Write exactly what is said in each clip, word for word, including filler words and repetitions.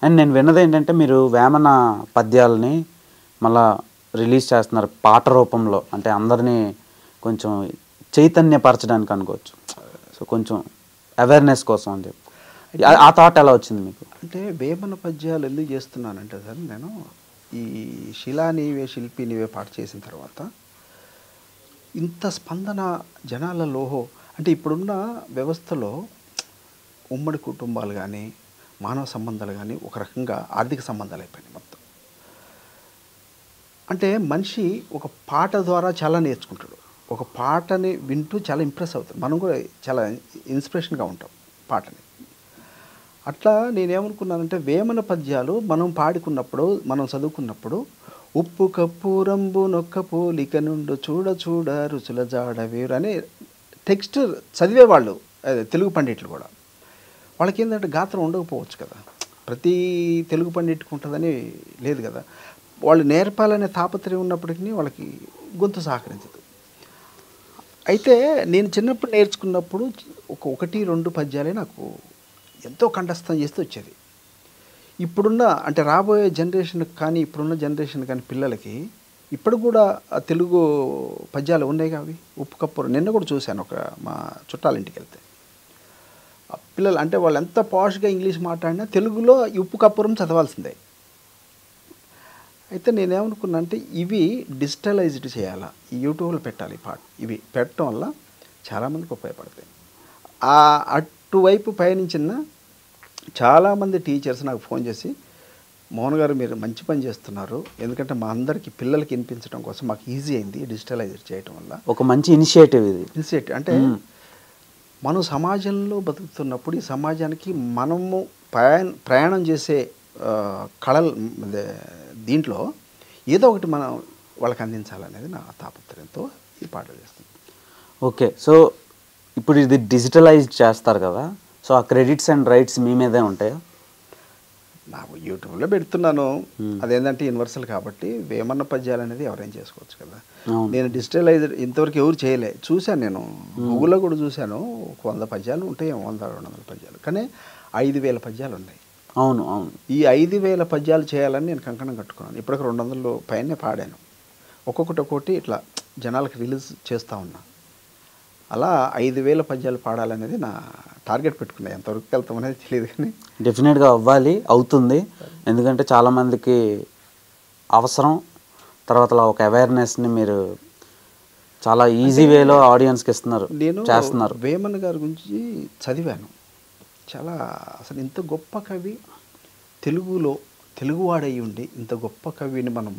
And నేను విన్నది ఏంటంటే మీరు వేమన పద్యాలని మళ్ళా రిలీజ్ చేస్తున్నారు పాట రూపంలో, అంటే అందరినీ కొంచెం చైతన్యపరచడానికి అనుకోవచ్చు. సో కొంచెం అవేర్నెస్ కోసం అని చెప్పి ఆ థాట్ ఎలా వచ్చింది మీకు? అంటే వేమన పద్యాలు ఎందుకు చేస్తున్నానంటే సార్, నేను ఈ శిలా నీవే శిల్పి నీవే పాట చేసిన తర్వాత ఇంత స్పందన జనాలలో, అంటే ఇప్పుడున్న వ్యవస్థలో ఉమ్మడి కుటుంబాలు కానీ మానవ సంబంధాలు కానీ ఒక రకంగా ఆర్థిక సంబంధాలు అయిపోయినాయి మొత్తం. అంటే మనిషి ఒక పాట ద్వారా చాలా నేర్చుకుంటాడు, ఒక పాటని వింటూ చాలా ఇంప్రెస్ అవుతాడు, మనం కూడా చాలా ఇన్స్పిరేషన్గా ఉంటాం పాటని. అట్లా నేనేమనుకున్నానంటే వేమన పద్యాలు మనం పాడుకున్నప్పుడు, మనం చదువుకున్నప్పుడు ఉప్పు కప్పూరంబు నొక్క పోలిక నుండు చూడ చూడ రుచుల జాడ వేరు అనే టెక్స్ట్ చదివేవాళ్ళు తెలుగు పండితులు కూడా. వాళ్ళకి ఏంటంటే గాత్రం ఉండకపోవచ్చు కదా, ప్రతి తెలుగు పండితుడికి ఉంటుందని లేదు కదా, వాళ్ళు నేర్పాలనే తాపత్రయం ఉన్నప్పటికీ వాళ్ళకి గొంతు సహకరించదు. అయితే నేను చిన్నప్పుడు నేర్చుకున్నప్పుడు ఒక ఒకటి రెండు పద్యాలే నాకు ఎంతో కంఠస్థం చేస్తూ వచ్చేది. ఇప్పుడున్న అంటే రాబోయే జనరేషన్కి కానీ ఇప్పుడున్న జనరేషన్ కానీ పిల్లలకి ఇప్పుడు కూడా తెలుగు పద్యాలు ఉన్నాయి అవి ఉప్పు కప్పురు. నిన్న కూడా చూశాను ఒక మా చుట్టాలింటికి వెళ్తే, పిల్లలు అంటే వాళ్ళు ఎంత పాష్గా ఇంగ్లీష్ మాట్లాడినా తెలుగులో ఉప్పు కప్పురం చదవాల్సిందే. అయితే నేనేమనుకున్నా అంటే ఇవి డిజిటలైజ్డ్ చేయాలా, ఈ యూట్యూబ్లో పెట్టాలి పాట, ఇవి పెట్టడం వల్ల చాలామందికి ఉపయోగపడతాయి. ఆ అటువైపు పయనించిన చాలామంది టీచర్స్ నాకు ఫోన్ చేసి, మోహన్ గారు మీరు మంచి పని చేస్తున్నారు, ఎందుకంటే మా అందరికీ పిల్లలకి వినిపించడం కోసం మాకు ఈజీ అయింది డిజిటలైజ్ చేయడం వల్ల. ఒక మంచి ఇనిషియేటివ్ ఇది. ఇనిషియేటివ్ అంటే మనం సమాజంలో బతుకుతున్నప్పుడు ఈ సమాజానికి మనము ప్రయాణ ప్రయాణం చేసే కళలు దీంట్లో ఏదో ఒకటి మనం వాళ్ళకి అందించాలనేది నా తాపత్రయంతో ఈ పాటలు చేస్తుంది. ఓకే, సో ఇప్పుడు ఇది డిజిటలైజ్ చేస్తారు కదా, సో ఆ క్రెడిట్స్ అండ్ రైట్స్ మీ మీదే ఉంటాయా? నాకు యూట్యూబ్లో పెడుతున్నాను, అదేంటంటే యూనివర్సల్ కాబట్టి వేమన్న పద్యాలు అనేది ఎవరైనా చేసుకోవచ్చు కదా. నేను డిజిటలైజ్డ్ ఇంతవరకు ఎవరు చేయలే, చూశాను నేను గూగుల్లో కూడా చూశాను, ఒక వంద పద్యాలు ఉంటాయి, వంద రెండు వందల పద్యాలు, కానీ ఐదు వేల పద్యాలు ఉన్నాయి. అవును అవును ఈ ఐదు వేల పద్యాలు చేయాలని నేను కంకణం కట్టుకున్నాను. ఇప్పటికి రెండు వందల పైనే పాడాను, ఒక్కొక్కటి ఒక్కొక్కటి ఇట్లా జనాలకు రిలీజ్ చేస్తూ ఉన్నా. అలా ఐదు వేల పద్యాలు పాడాలనేది నా టార్గెట్ పెట్టుకున్నాను. ఎంతవరకు వెళ్తాం అనేది తెలియదు కానీ డెఫినెట్గా అవ్వాలి, అవుతుంది. ఎందుకంటే చాలామందికి అవసరం, తర్వాత ఒక అవేర్నెస్ని మీరు చాలా ఈజీ వేలో ఆడియన్స్కి ఇస్తున్నారు, నేను చేస్తున్నారు. వేమన్ గారి గురించి చదివాను, చాలా అసలు ఇంత గొప్ప కవి తెలుగులో తెలుగువాడై ఉండి ఇంత గొప్ప కవిని మనం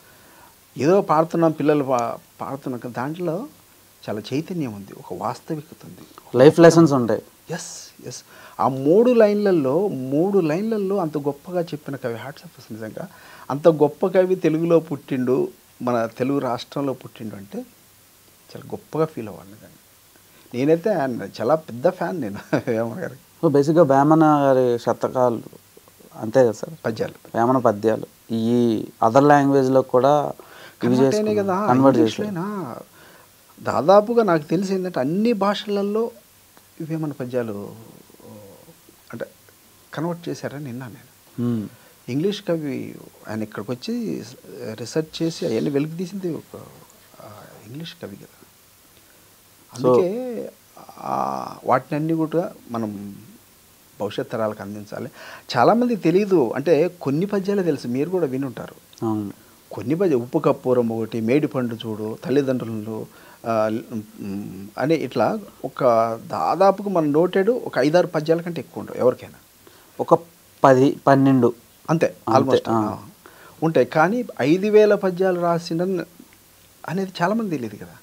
ఏదో పాడుతున్నాం, పిల్లలు పా పాడుతున్నాం, దాంట్లో చాలా చైతన్యం ఉంది, ఒక వాస్తవికత ఉంది, లైఫ్ లెసన్స్ ఉంటాయి. ఎస్ ఎస్ ఆ మూడు లైన్లలో మూడు లైన్లలో అంత గొప్పగా చెప్పిన కవి హార్ట్స్ ఆఫ్ నిజంగా. అంత గొప్ప కవి తెలుగులో పుట్టిండు, మన తెలుగు రాష్ట్రంలో పుట్టిండు అంటే చాలా గొప్పగా ఫీల్ అవ్వాలి. కానీ నేనైతే చాలా పెద్ద ఫ్యాన్ నేను వేమన గారికి. సో బేసిక్గా వేమన గారి శతకాలు అంతే కదా సార్, పద్యాలు వేమన పద్యాలు ఈ అదర్ లాంగ్వేజ్లో కూడా ఇవి కదా, కన్వర్ట్ చేసినా దాదాపుగా నాకు తెలిసి ఏంటంటే అన్ని భాషలలో వేమన పద్యాలు అంటే కన్వర్ట్ చేశారని నిన్నా నేను. ఇంగ్లీష్ కవి ఆయన ఇక్కడికి వచ్చి రీసెర్చ్ చేసి అవన్నీ వెలికి తీసింది ఒక ఇంగ్లీష్ కవి కదా. అందుకే వాటిని అన్నీ కూడా మనం భవిష్యత్ తరాలకు అందించాలి. చాలామందికి తెలియదు, అంటే కొన్ని పద్యాలే తెలుసు, మీరు కూడా వినుంటారు. కొన్ని పద్య ఉప్పు కప్పూరం ఒకటి, మేడి పండు చూడు, తల్లిదండ్రులు అని ఇట్లా ఒక దాదాపుగా మనం నోటెడ్ ఒక ఐదారు పద్యాల కంటే ఎక్కువ ఉండవు ఎవరికైనా, ఒక పది పన్నెండు అంతే ఆల్మోస్ట్ ఉంటాయి. కానీ ఐదు వేల పద్యాలు రాసిన అనేది చాలామంది తెలియదు కదా.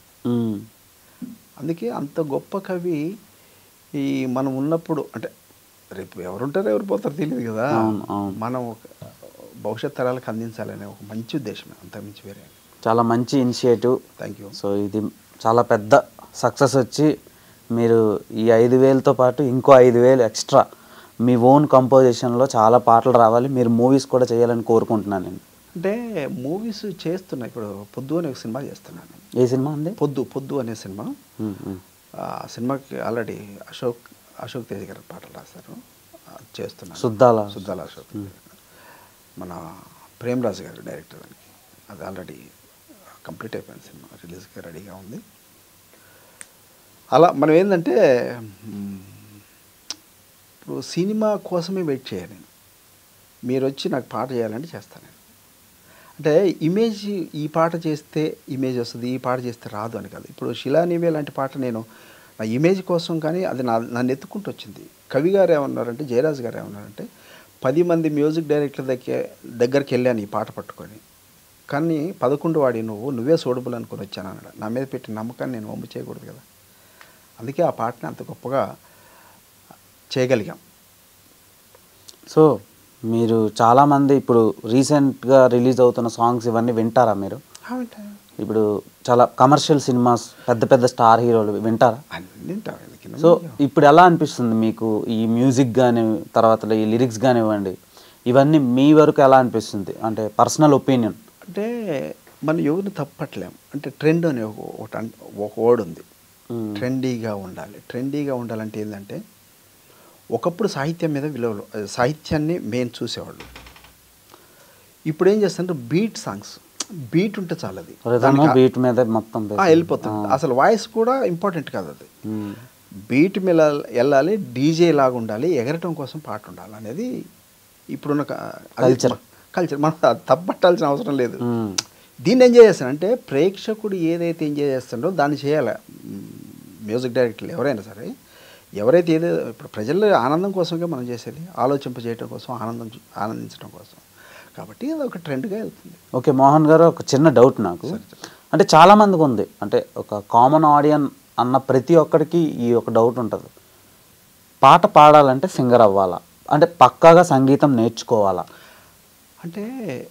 అందుకే అంత గొప్ప కవి ఈ మనం ఉన్నప్పుడు, అంటే రేపు ఎవరుంటారో ఎవరు పోతారో తెలియదు కదా, మనం భవిష్యత్ తరాలకు అందించాలనే ఒక మంచి ఉద్దేశమే, అంత మించి వేరే. చాలా మంచి ఇనిషియేటివ్, థ్యాంక్ యూ. సో ఇది చాలా పెద్ద సక్సెస్ వచ్చి మీరు ఈ ఐదు వేలతో పాటు ఇంకో ఐదు వేలు ఎక్స్ట్రా మీ ఓన్ కంపోజిషన్లో చాలా పాటలు రావాలి, మీరు మూవీస్ కూడా చేయాలని కోరుకుంటున్నాను నేను. అంటే మూవీస్ చేస్తున్నా, ఇప్పుడు పొద్దు అనే ఒక సినిమా చేస్తున్నాను. ఏ సినిమా అండి? పొద్దు పొద్దు అనే సినిమా. ఆ సినిమాకి ఆల్రెడీ అశోక్ అశోక్ తేజ్ గారు పాటలు రాశారు, చేస్తున్నాను. సుద్దాల సుద్దాల అశోక్. మన ప్రేమరాజు గారు డైరెక్టర్ దానికి. అది ఆల్రెడీ కంప్లీట్ అయిపోయింది, సినిమా రిలీజ్గా రెడీగా ఉంది. అలా మనం ఏంటంటే ఇప్పుడు సినిమా కోసమే వెయిట్ చేయాలి నేను. మీరు వచ్చి నాకు పాట చేయాలంటే చేస్తాను నేను. అంటే ఇమేజ్, ఈ పాట చేస్తే ఇమేజ్ వస్తుంది, ఈ పాట చేస్తే రాదు అని కాదు. ఇప్పుడు శిలానివే లాంటి పాట నేను నా ఇమేజ్ కోసం, కానీ అది నా నన్ను ఎత్తుకుంటూ వచ్చింది. కవి గారు ఏమన్నారంటే, జయరాజ్ గారు ఏమన్నారంటే, పది మంది మ్యూజిక్ డైరెక్టర్ దగ్గర దగ్గరికి వెళ్ళాను ఈ పాట పట్టుకొని, కానీ పదకొండు వాడి నువ్వు నువ్వే సూడబుల్ అనుకుని వచ్చాను అన్నాడు. నా మీద పెట్టిన నమ్మకాన్ని నేను వమ్ము చేయకూడదు కదా. అందుకే ఆ పాటని అంత గొప్పగా చేయగలిగాం. సో మీరు చాలామంది ఇప్పుడు రీసెంట్గా రిలీజ్ అవుతున్న సాంగ్స్ ఇవన్నీ వింటారా మీరు? ఇప్పుడు చాలా కమర్షియల్ సినిమాస్, పెద్ద పెద్ద స్టార్ హీరోలు వింటారా? సో ఇప్పుడు ఎలా అనిపిస్తుంది మీకు ఈ మ్యూజిక్ కానీ, తర్వాత ఈ లిరిక్స్ కానివ్వండి, ఇవన్నీ మీ వరకు ఎలా అనిపిస్తుంది? అంటే పర్సనల్ ఒపీనియన్. అంటే మనం ఎవరిని తప్పట్లేం. అంటే ట్రెండ్ అనే ఒక ఒక వర్డ్ ఉంది, ట్రెండీగా ఉండాలి. ట్రెండీగా ఉండాలంటే ఏంటంటే, ఒకప్పుడు సాహిత్యం మీద విలువలు, సాహిత్యాన్ని మెయిన్ చూసేవాళ్ళు. ఇప్పుడు ఏం చేస్తుంటే బీట్ సాంగ్స్, బీట్ ఉంటే చాలు, అది బీట్ మీద మొత్తం వెళ్ళిపోతుంది. అసలు వాయిస్ కూడా ఇంపార్టెంట్ కాదు, అది బీట్ మీద వెళ్ళాలి, డీజే లాగా ఉండాలి, ఎగరటం కోసం పాట ఉండాలి అనేది ఇప్పుడున్న కల్చర్. కల్చర్ మనం తప్పట్టాల్సిన అవసరం లేదు. దీన్ని ఎంజాయ్ చేస్తానంటే ప్రేక్షకుడు ఏదైతే ఎంజాయ్ చేస్తాడో దాన్ని చేయాలి. మ్యూజిక్ డైరెక్టర్లు ఎవరైనా సరే, ఎవరైతే ఏదో ఇప్పుడు ప్రజల ఆనందం కోసంగా మనం చేసేది, ఆలోచింప చేయడం కోసం, ఆనందం ఆనందించడం కోసం. కాబట్టి అది ఒక ట్రెండ్గా వెళ్తుంది. ఓకే మోహన్ గారు, ఒక చిన్న డౌట్ నాకు. అంటే చాలామందికి ఉంది, అంటే ఒక కామన్ ఆడియన్ అన్న ప్రతి ఒక్కరికి ఈ ఒక డౌట్ ఉంటుంది, పాట పాడాలంటే సింగర్ అవ్వాలా, అంటే పక్కాగా సంగీతం నేర్చుకోవాలా? అంటే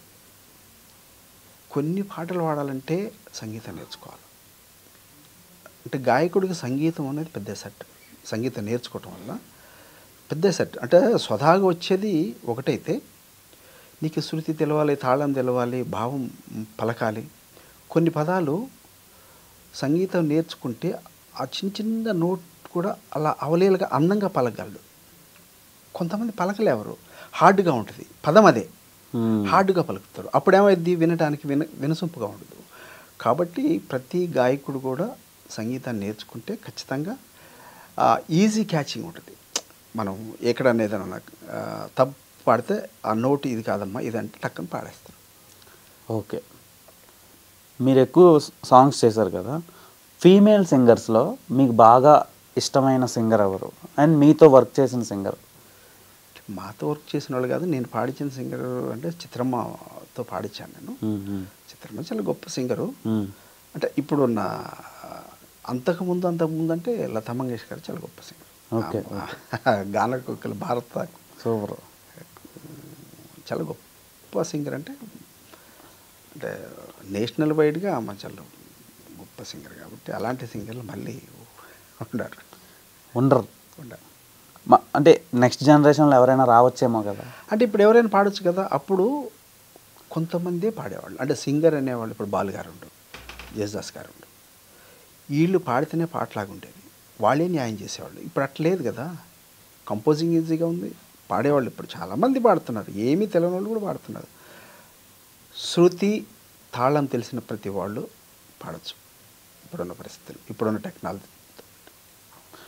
కొన్ని పాటలు పాడాలంటే సంగీతం నేర్చుకోవాలి. అంటే గాయకుడికి సంగీతం అనేది పెద్ద సెట్. సంగీతం నేర్చుకోవటం వల్ల పెద్ద సెట్. అంటే స్వతహాగా వచ్చేది ఒకటైతే, నీకు శృతి తెలవాలి, తాళం తెలవాలి, భావం పలకాలి. కొన్ని పదాలు సంగీతం నేర్చుకుంటే ఆ చిన్న చిన్న నోట్ కూడా అలా అవలేలుగా అందంగా పలకగలడు. కొంతమంది పలకలేవరు, హార్డ్గా ఉంటుంది పదం, అదే హార్డ్గా పలుకుతారు. అప్పుడేమైంది, వినడానికి విన వినసొంపుగా ఉండదు. కాబట్టి ప్రతి గాయకుడు కూడా సంగీతాన్ని నేర్చుకుంటే ఖచ్చితంగా ఈజీ క్యాచింగ్ ఉంటుంది. మనం ఎక్కడన్నా ఏదైనా తప్పు పాడితే ఆ నోటు ఇది కాదమ్మా ఇదంటే టక్కన పాడేస్తారు. ఓకే, మీరు ఎక్కువ సాంగ్స్ చేశారు కదా, ఫీమేల్ సింగర్స్లో మీకు బాగా ఇష్టమైన సింగర్ ఎవరు? అండ్ మీతో వర్క్ చేసిన సింగర్? మాతో వర్క్ చేసిన వాళ్ళు కాదు, నేను పాడించిన సింగర్ అంటే చిత్రమ్మతో పాడించాను నేను. చిత్రమ్మ చాలా గొప్ప సింగరు. అంటే ఇప్పుడున్న అంతకుముందు అంతకుముందు అంటే లతా మంగేష్కర్ చాలా గొప్ప సింగర్. ఓకే, గానకోకిల భారత సూపర్, చాలా గొప్ప సింగర్. అంటే అంటే నేషనల్ వైడ్గా ఆమె చాలా గొప్ప సింగర్. కాబట్టి అలాంటి సింగర్లు మళ్ళీ ఉండరు ఉండరు ఉండరు అంటే నెక్స్ట్ జనరేషన్లో ఎవరైనా రావచ్చేమో కదా. అంటే ఇప్పుడు ఎవరైనా పాడొచ్చు కదా. అప్పుడు కొంతమందే పాడేవాళ్ళు, అంటే సింగర్ అనేవాళ్ళు. ఇప్పుడు బాలుగారు ఉండు, జేసుదాస్ గారు ఉండు, వీళ్ళు పాడితేనే పాటలాగా ఉండేది, వాళ్ళే న్యాయం చేసేవాళ్ళు. ఇప్పుడు అట్లేదు కదా. కంపోజింగ్ ఈజీగా ఉంది, పాడేవాళ్ళు ఇప్పుడు చాలామంది పాడుతున్నారు, ఏమీ తెలియని వాళ్ళు కూడా పాడుతున్నారు. శృతి తాళం తెలిసిన ప్రతి వాళ్ళు పాడచ్చు ఇప్పుడున్న పరిస్థితులు, ఇప్పుడున్న టెక్నాలజీ